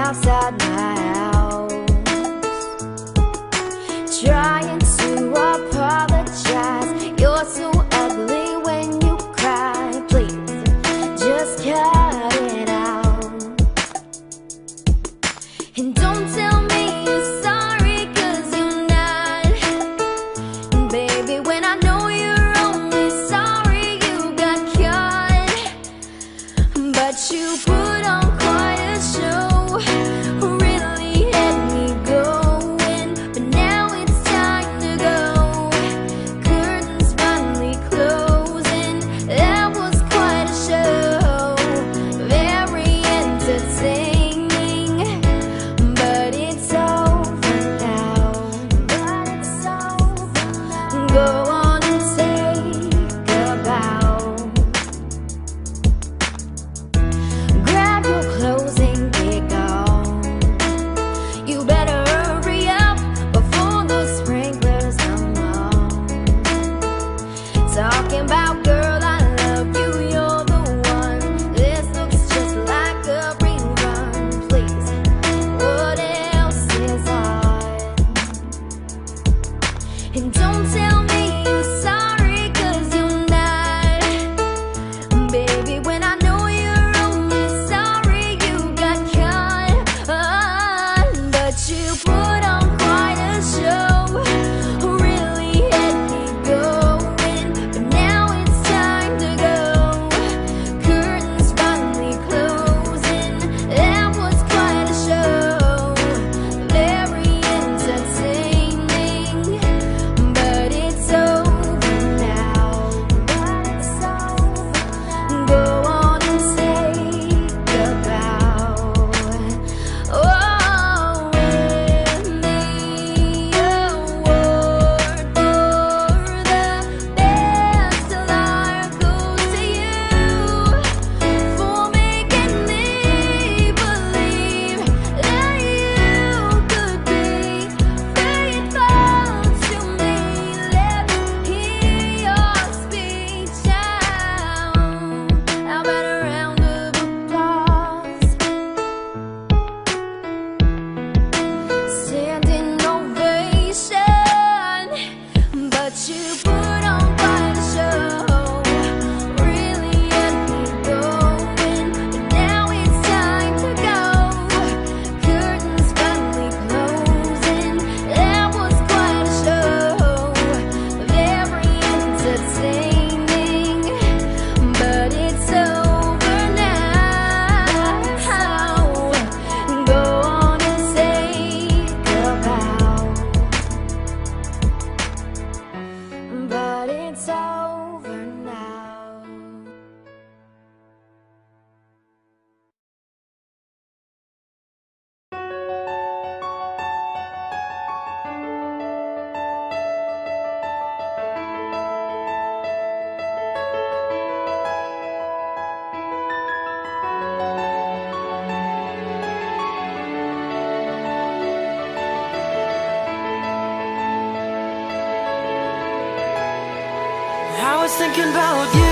outside my house, trying to apologize. You're so ugly when you cry. Please, just cut it out. And don't tell me you're sorry, 'cause you're not. And baby, when I know you're only sorry you got caught, but you put on quite a show, really had me going. But now it's time to go, curtains finally closing. That was quite a show, very entertaining. But it's over now, go on and take a bow. Grab your clothes and get gone. You better hurry up before those sprinklers come on. Talking about, girl, I love you, you're the one. This looks just like a rerun. Please, what else is on? And don't tell me you're sorry, 'cause you're not. Baby, when I know you're only sorry you got caught, but you put on quite a show, really had me going. But now it's time to go, curtains finally closing. That was quite a show, very entertaining. But it's over now, go on and take a bow. Oh, with me, award for the best alarm goes to you, for making me believe that you could be faithful to me. Let's hear your speech out. How about a round of applause? Standing ovation, but you put on quite a show, really had me going. But now it's time to go, curtains finally closing. That was quite a show, very entertaining. But it's over now, go on and take a bow. But it's over now. I was thinking about you.